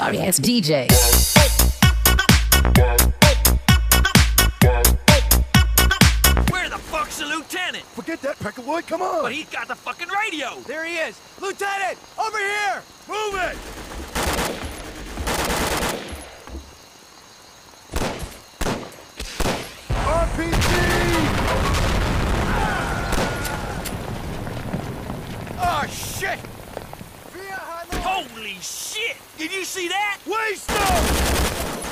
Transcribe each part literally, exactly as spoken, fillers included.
sorry ass D J. Where the fuck's the lieutenant? Forget that, Peckerwood, come on! But he's got the fucking radio! There he is! Lieutenant! Over here! Move it! R P G! Oh, shit! Holy shit! Did you see that? Waste them!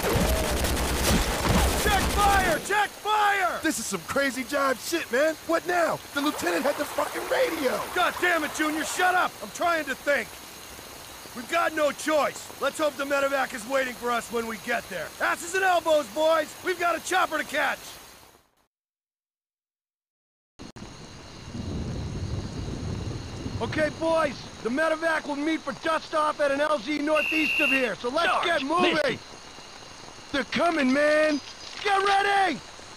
Check fire! Check fire! This is some crazy jive shit, man. What now? The lieutenant had the fucking radio. God damn it, Junior, shut up! I'm trying to think. We've got no choice. Let's hope the medevac is waiting for us when we get there. Asses and elbows, boys! We've got a chopper to catch! Okay, boys, the medevac will meet for dust-off at an L Z northeast of here, so let's George, get moving! listen. They're coming, man! Get ready!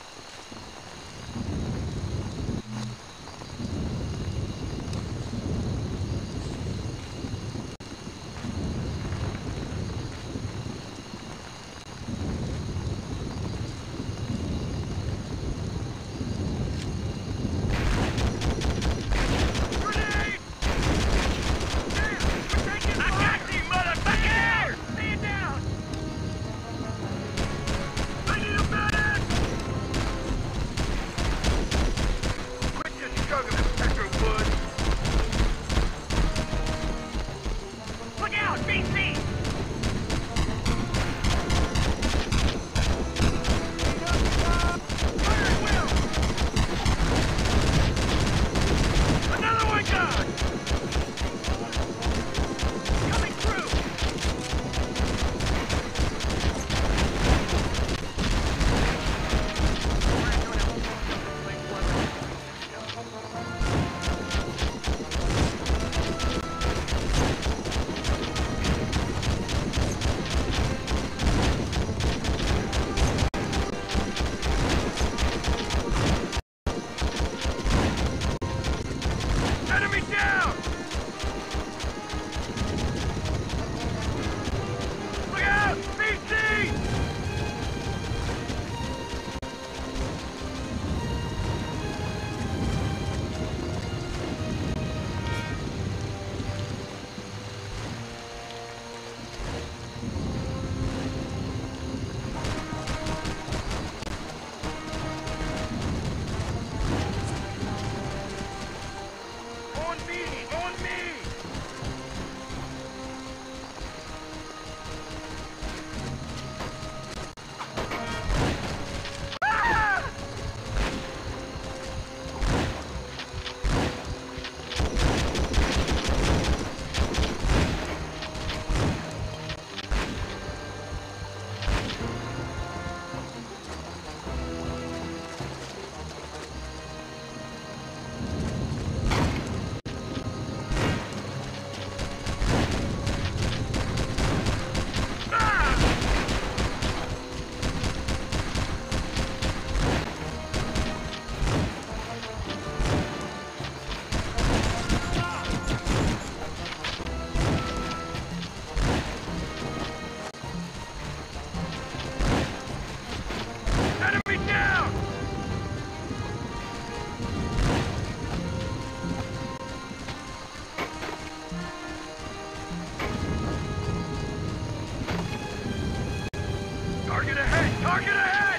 Target ahead! Target ahead!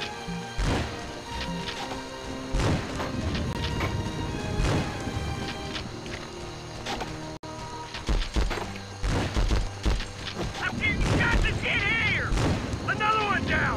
I'm getting shots of shit here! Another one down!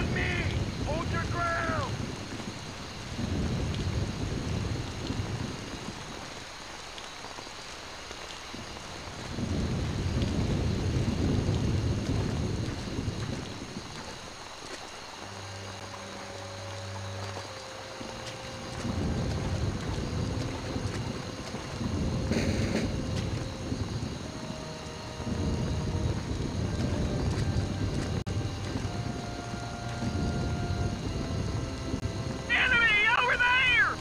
On me! Hold your ground! Enemy over there!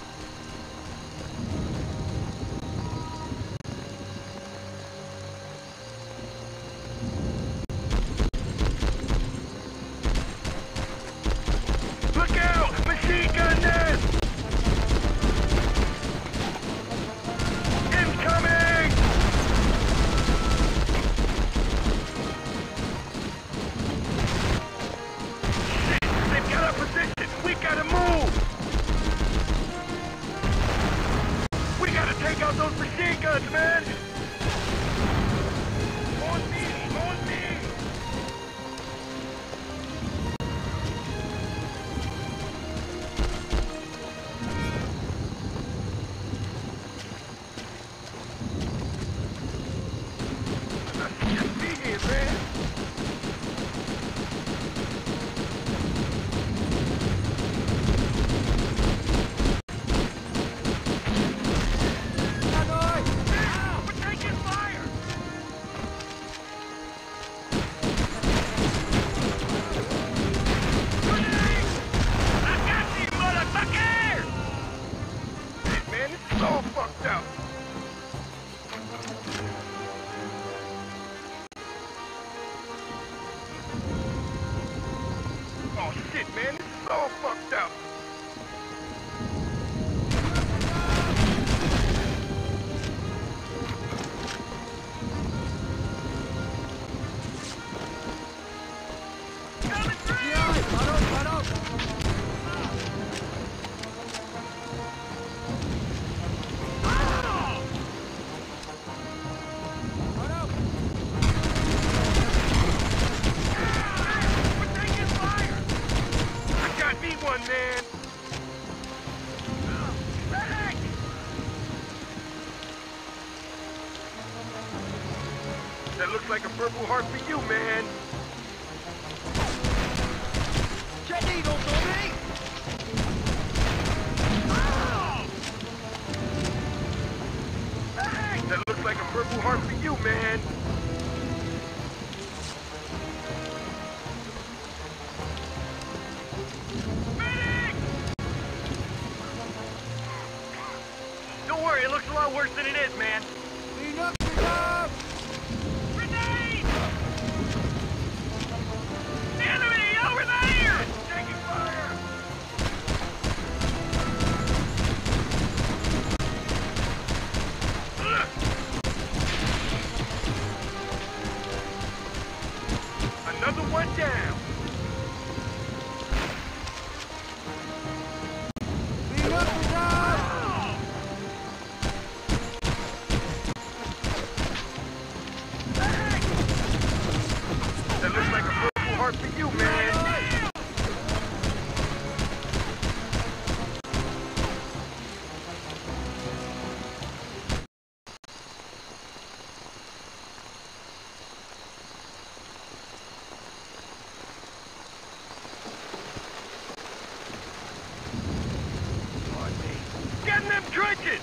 Look out! Machine gun nest! Incoming! Shit! They've got our position! We gotta move! We gotta take out those machine guns, man! On me! On me! Just be here, man! We're taking fire! Grenade! I got you, motherfucker! Shit, man, this is all fucked up! Oh shit, man, this is all fucked up! Coming through! Oh! We're taking fire! I got me one, man! Medic! That looks like a Purple Heart for you, man! Jet needles on me! Oh! That looks like a Purple Heart for you, man! Medic! Don't worry, it looks a lot worse than it is, man! Clean up the job! Grenade! Enemy over there! Taking fire! Ugh. Another one down! Clean up the job! Oh! That looks like a Purple Heart for you, man! Get in them trenches!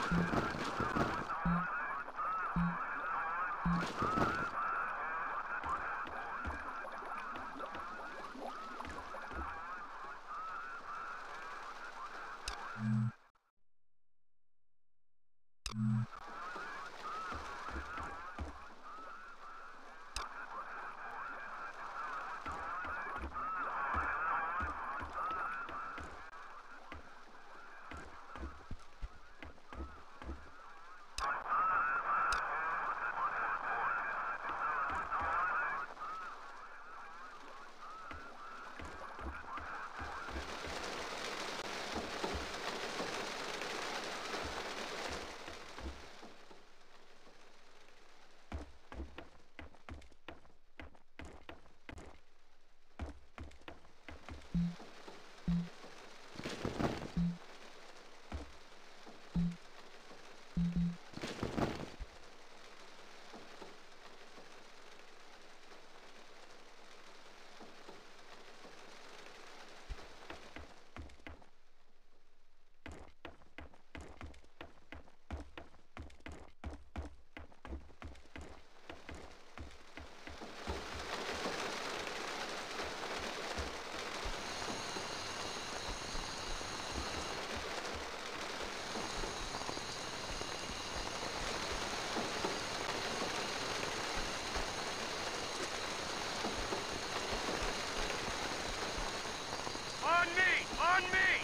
On me! On me!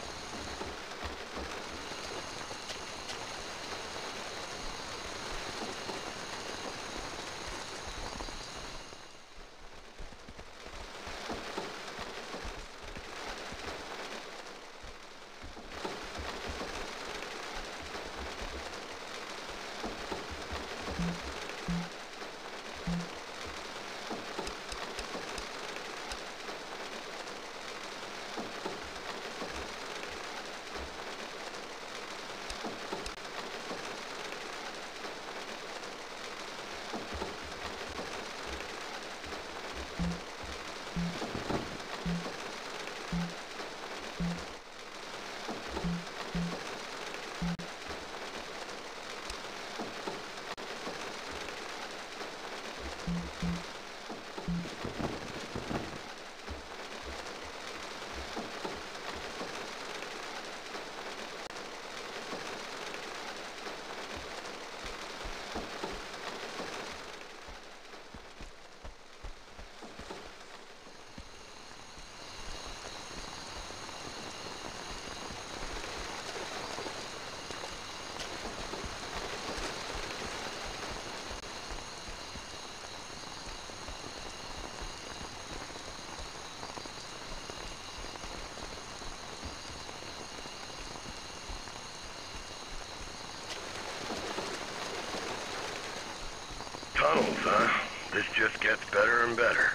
Tunnels, huh? This just gets better and better.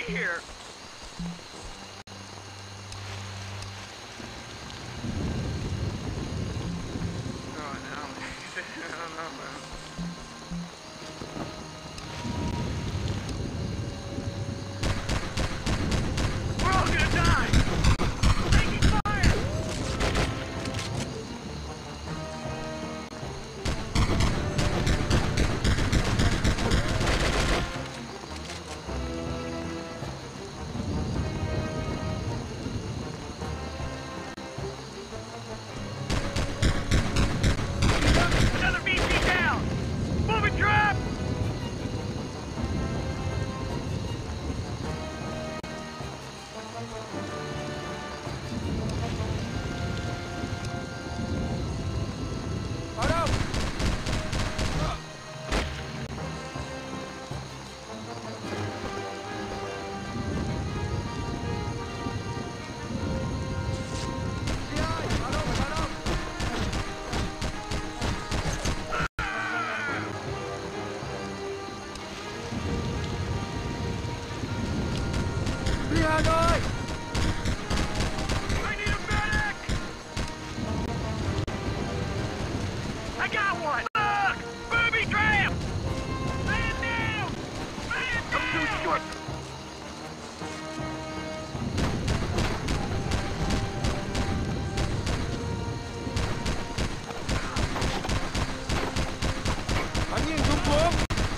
here. Oh, no, man. I don't know, man. We're all gonna die! Taking fire! Another V C down! Moving trap! Para! Behind! Para, para! Behind eye! I need a medic! I got one! Look! Booby trap! Man down! Man down! I'm too short! Anh nhìn xuống xuống!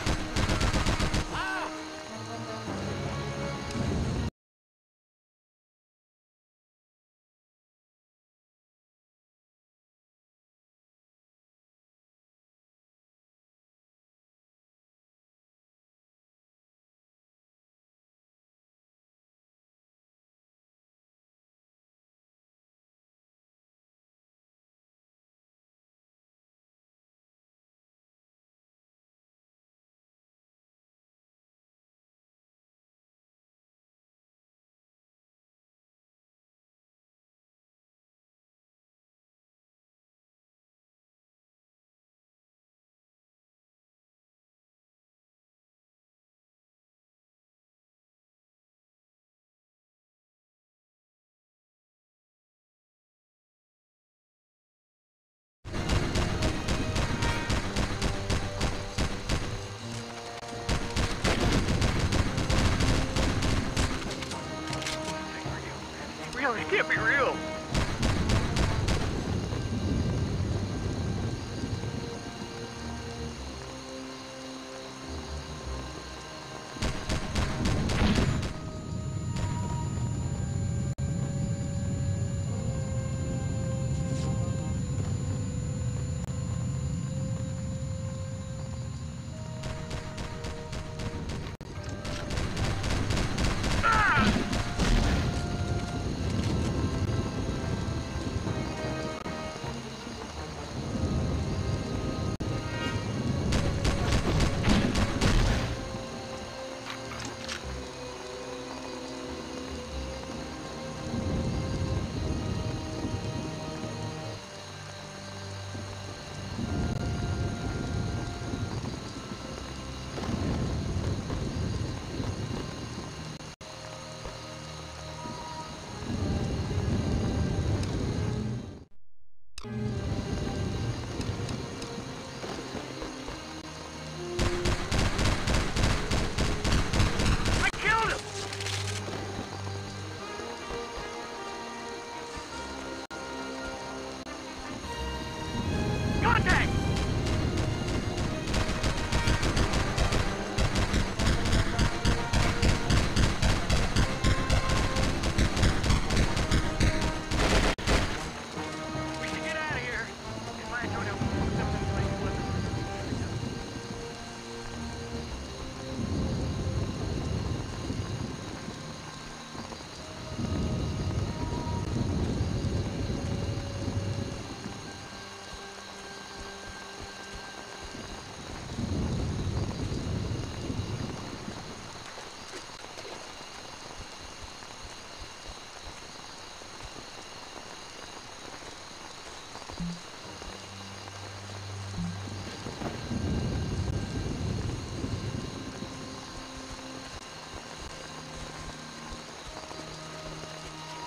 Real, it can't be real. Ah!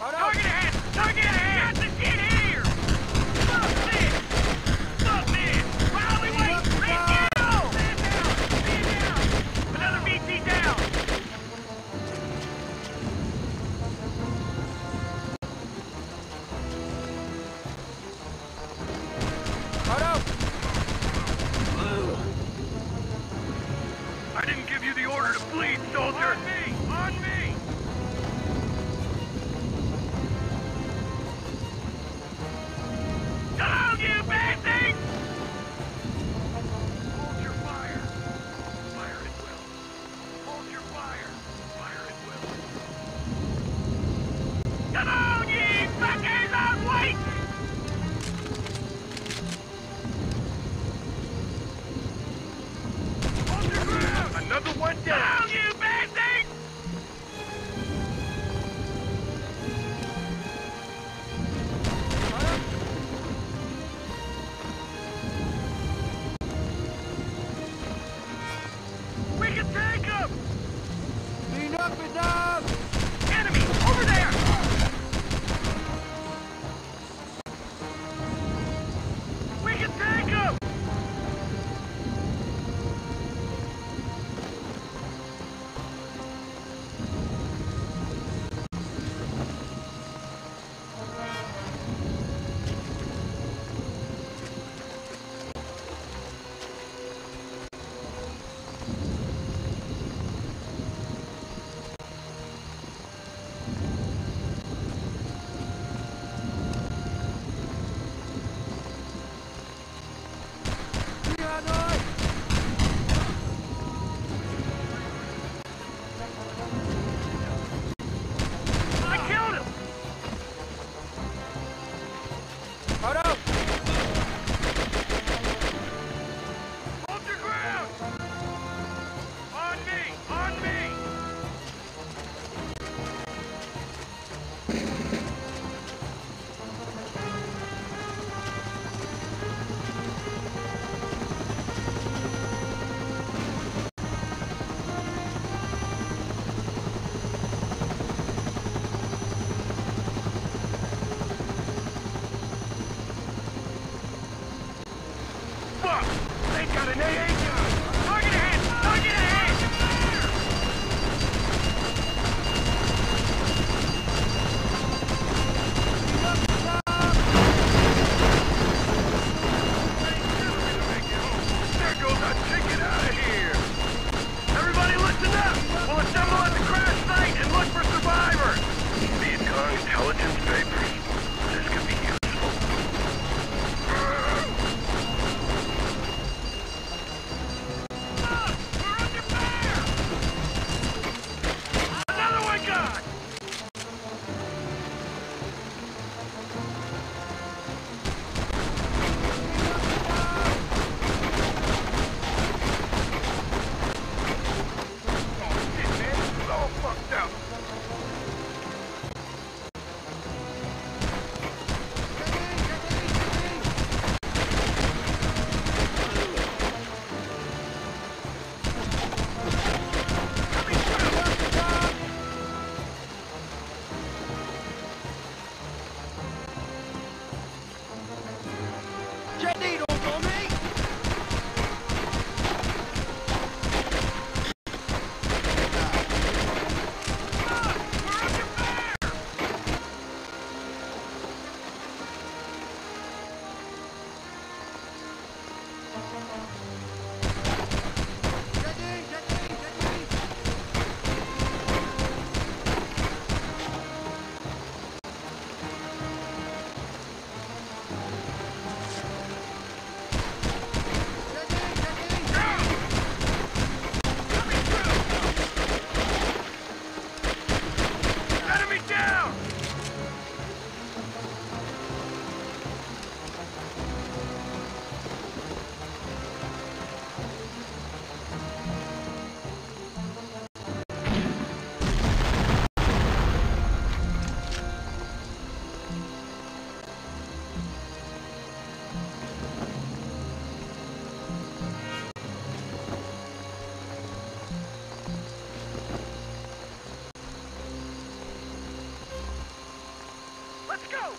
Target ahead! Target ahead! Got the shit here! Fuck this! Fuck this! Rally, wait! Stand down! Stand down! Stand down! Another V T down! I didn't give you the order to bleed, soldier! On me! On me! Down, you bastard! Hold your fire. Fire at will. Hold your fire. Fire at will. Come on, you fuckers! On wait! Hold your ground! Another one down! Down, you bastard! We can take him! Clean up and down! Enemy! Over there! We can take him! I killed him! Hold up! Hold your ground! On me! On me! Fuck! They got an A A gun! Target ahead! Target ahead! There goes our ticket out of here! Everybody listen up! We'll assemble at the crash site and look for survivors! Vietcong intelligence papers. This could be useful. Look! We're under fire! Another one gone! Oh shit, man, this is all fucked up. Jet needles on me! Look! We're go!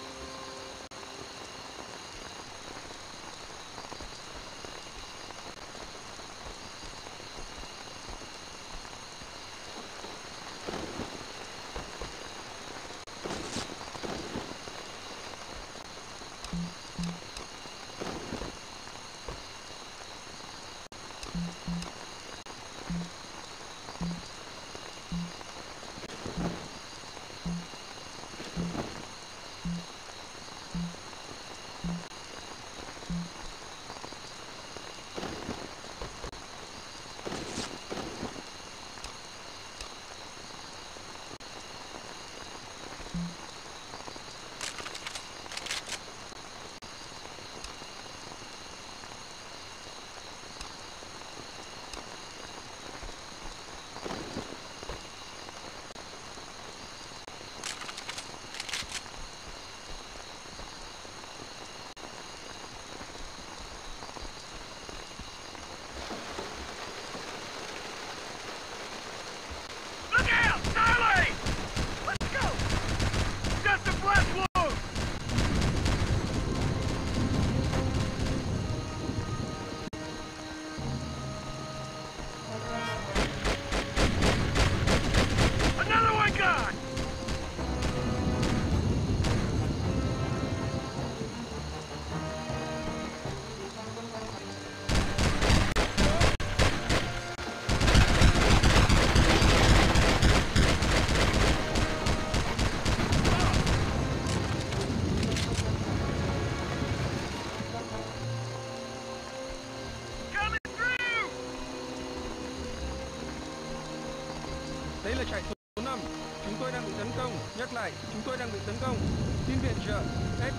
Đây là trại số năm. Chúng tôi đang bị tấn công. Nhắc lại, chúng tôi đang bị tấn công. Xin viện trợ. X.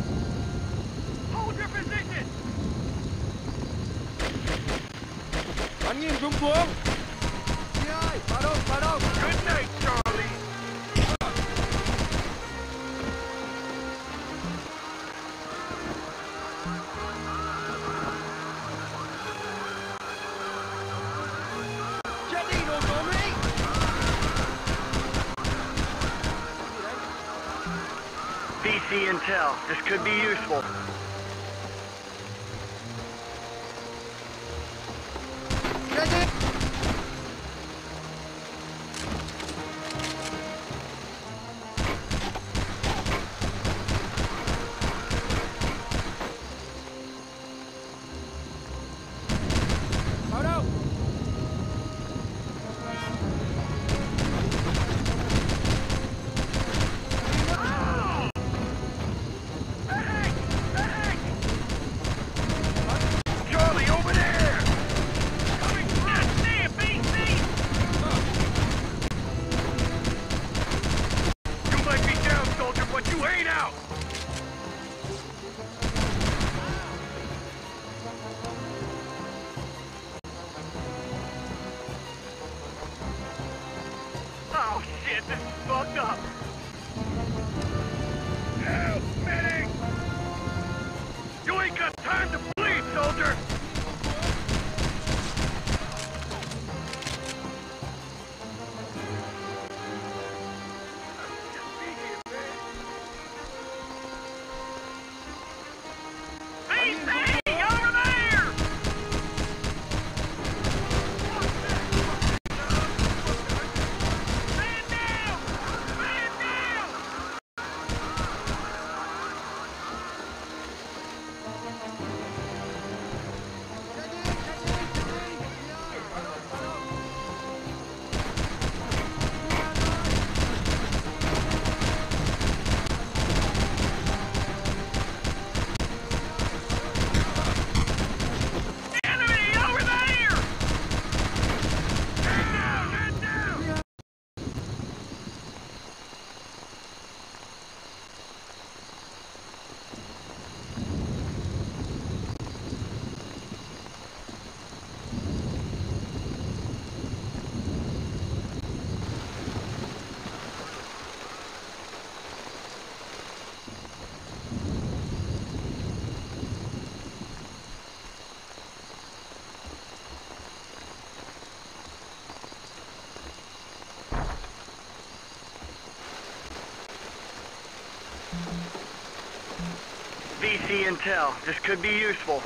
Hold your position! Bắn nghiêm xuống xuống. Hai, vào đâu, vào đâu. Good night, Charlie. Chết đi đồ số Mỹ. B C intel. This could be useful. Chết đi. Vào đâu. Charlie, over there! Coming through! God damn, B C! You might be down, soldier, but you ain't out! Oh shit, this is fucked up! Help, medic! You ain't got time to bleed, soldier! B C! Over there! Man down! Man down! V C intel. This could be useful.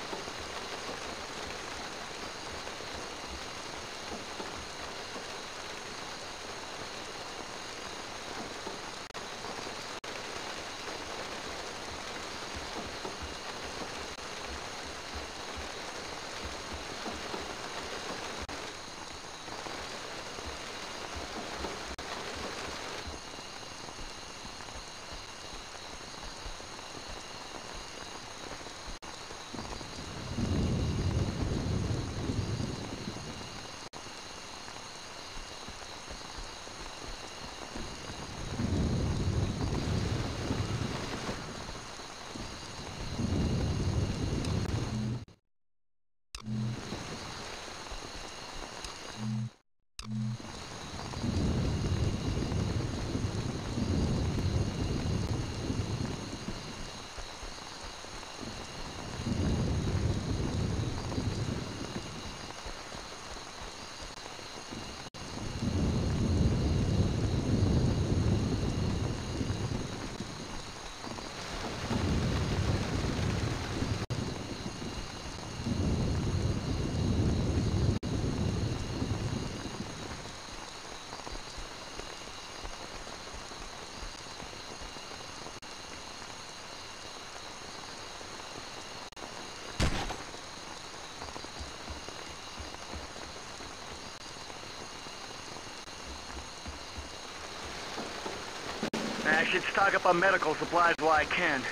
I should stock up on medical supplies while I can.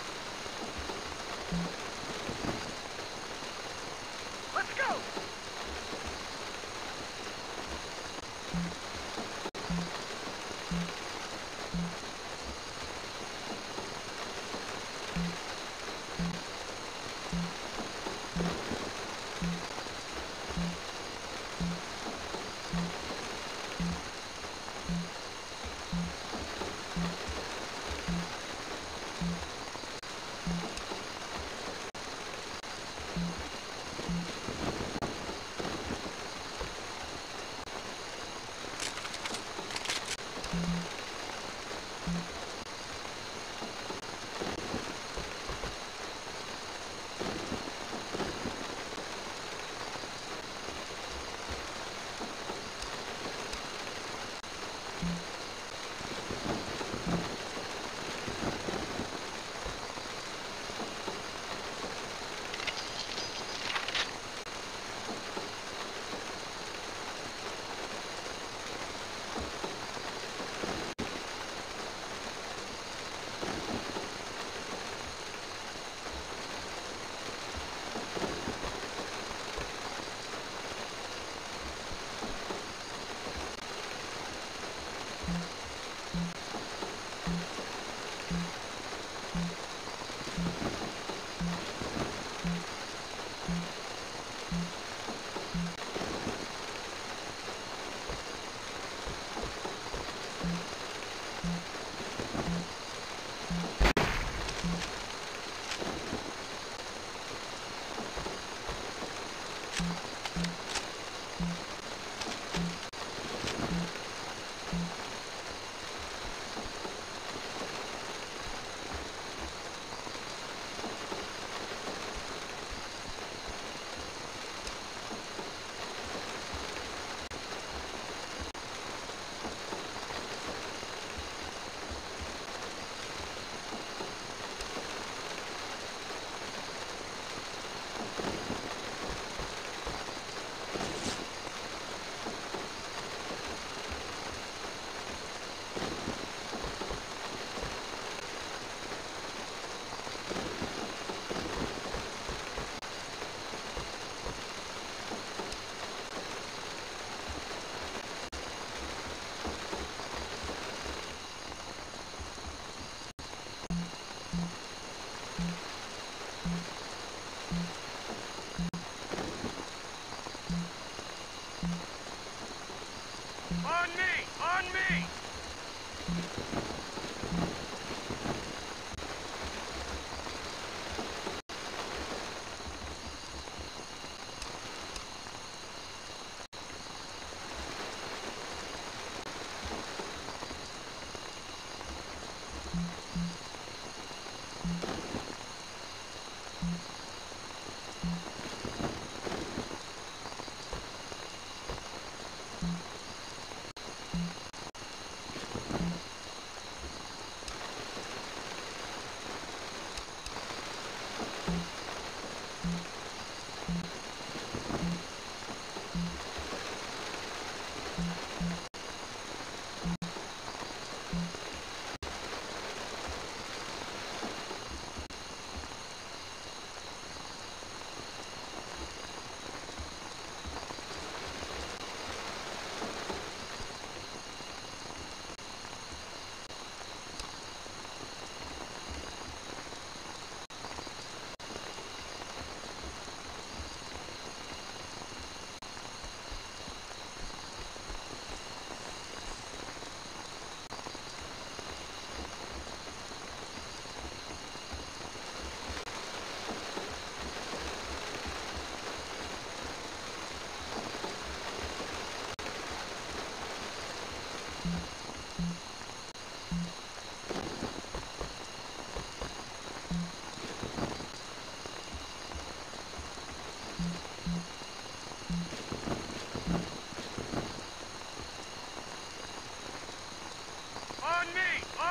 Let's go!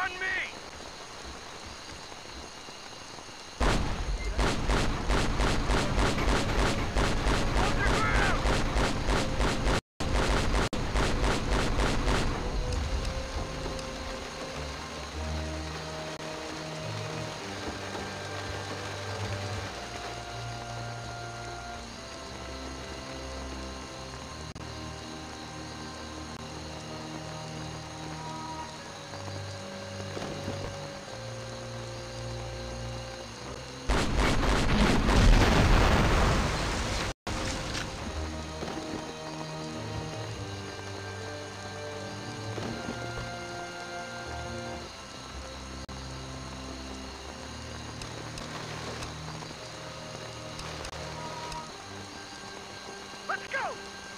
On me! Hold your ground! Let's go!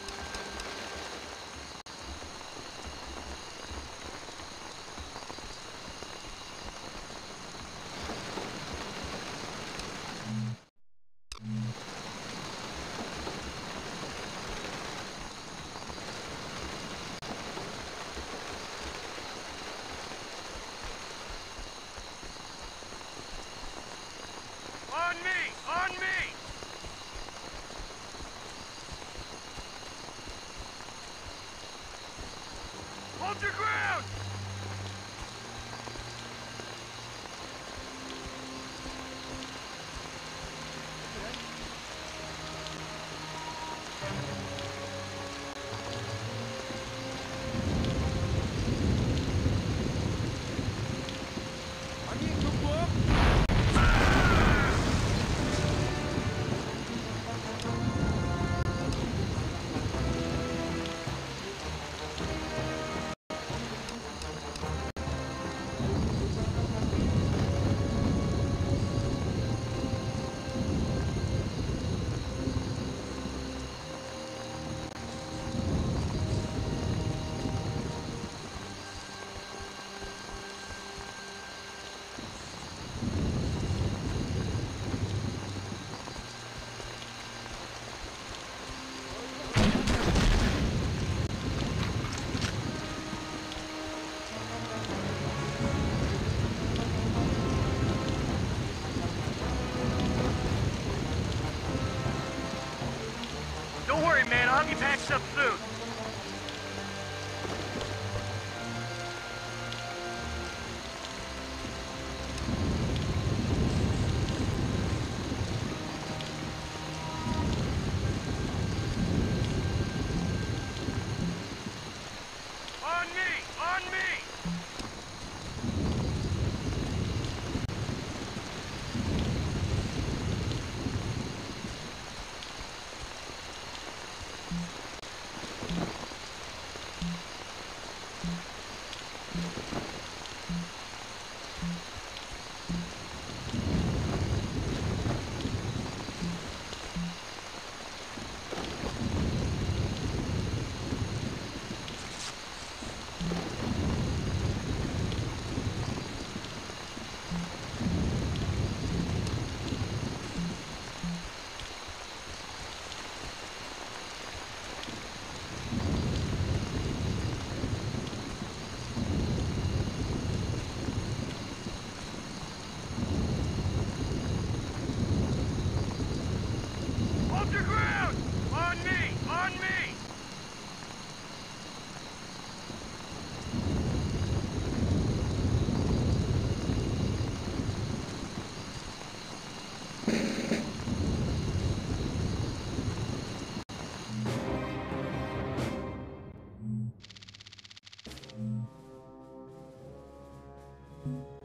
On me! On me! Hold your ground! Anjing cukup. Don't worry, man. I'll have you packed up soon. On me! On me! Hold your ground! On me! On me! Thank you.